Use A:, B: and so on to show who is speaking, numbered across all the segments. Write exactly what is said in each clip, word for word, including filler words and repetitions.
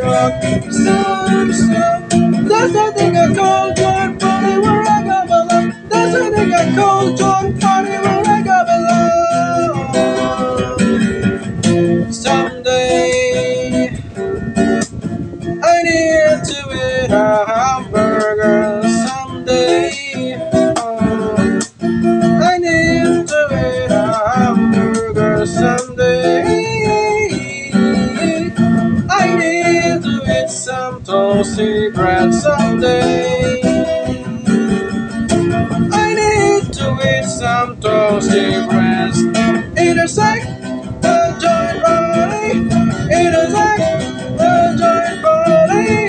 A: rock. Some, some. That's the thing I call joy party where I go alone. That's the thing I call joy party where I go alone. Someday I need to eat a hamburger. Someday oh, I need to eat a hamburger. Someday I need to eat some toasty bread. Someday I need to eat some toasty bread. In a sec, a joint party. In a sec, a joint party.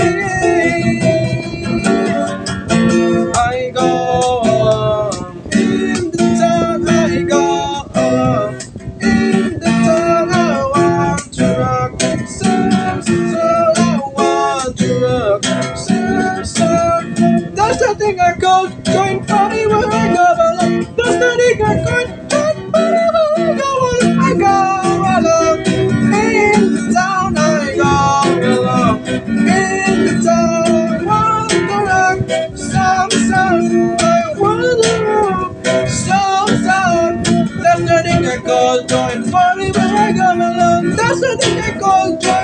A: I go along in the town. I go along in the town. I want to rock. So, so I want to rock. So, so that's the thing I call joint party where I go along. That's the thing I call joint party where I go along. I go along in the town. I go along in the town. I want to rock. Some song. I want to rock. Some song. That's the thing I call joint party where I go along. That's the thing I call joint